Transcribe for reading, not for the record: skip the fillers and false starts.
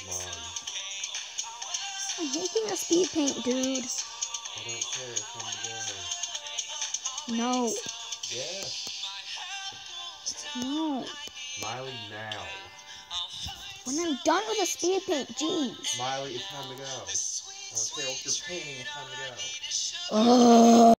Come on. I'm making a speed paint, dude. I don't care. It's time to go. No. Yes. No. Miley, now. When I'm done with the speed paint, jeez. Miley, it's time to go. I don't care what you're painting. It's time to go. Ugh.